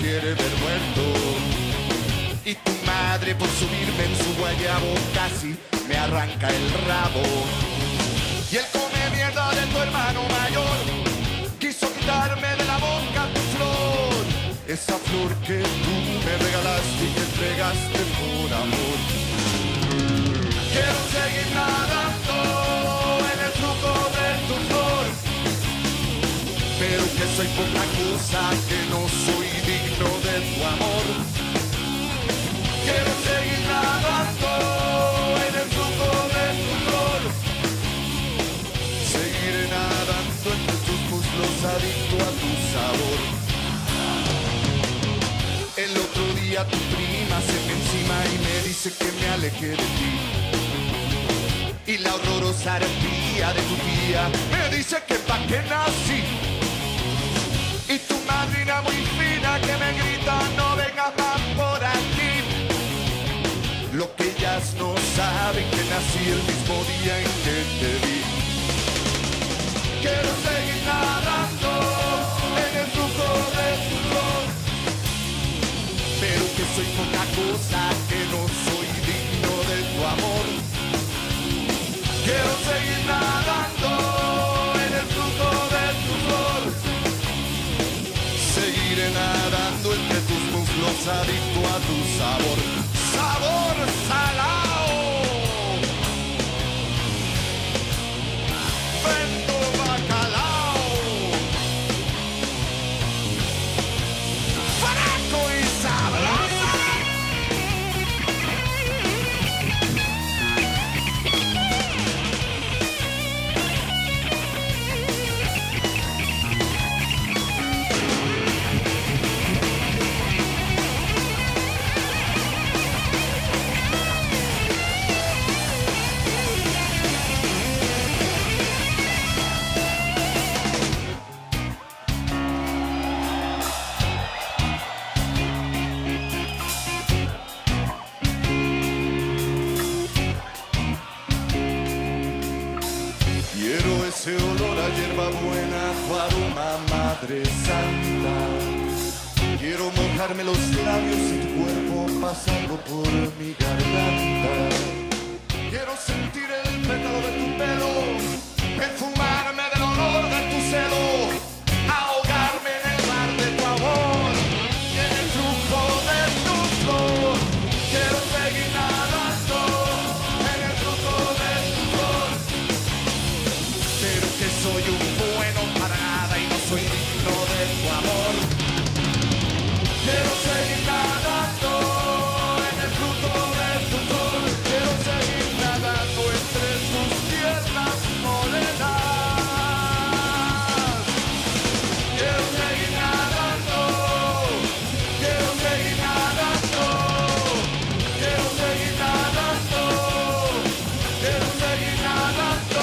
quiere ver muerto. Y tu madre por subirme en su guayabo casi me arranca el rabo. Y él come mierda de tu hermano mayor, quiso quitarme de la boca tu flor, esa flor que tú me regalaste y que entregaste por amor. Quiero seguir nadando en el flujo de tu flor, pero que soy poca cosa, que no soy digno de tu amor. Quiero seguir nadando en el flujo de tu flor, seguir nadando entre tus muslos adicto a tu sabor. El otro día tu prima se me encima y me dice que me aleje de ti. Y la horrorosa arpía de tu tía me dice que pa' qué nací. Y tu madrina muy fina que me grita no vengas más por aquí. Lo que ellas no saben que nací el mismo día en que te vi. Quiero seguir nadando en el flujo de tu flor, pero que soy poca cosa, que no soy digno de tu amor. Quiero seguir nadando en el flujo de tu flor, seguiré nadando entre tus muslos adicto a tu sabor. Sabor salao. Vendo bacalao. Faraco y sabroso. Quiero ese olor a hierba buena, tu aroma, Madre Santa. Quiero mojarme los labios y tu cuerpo pasando por mi garganta. Quiero sentir el pétalo de tu pelo, perfumarme del olor de tu celo, ahogarme en el mar de tu amor y en el flujo de tu flor. Quiero seguir nadando en el flujo de tu flor, pero que soy un bueno para nada y no soy digno de tu amor. Quiero seguir nadando en el flujo de tu flor, quiero seguir nadando entre tus piernas morenas. Quiero seguir nadando, quiero seguir nadando, quiero seguir nadando, quiero seguir nadando.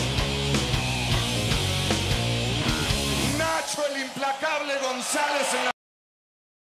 Nacho el implacable González en la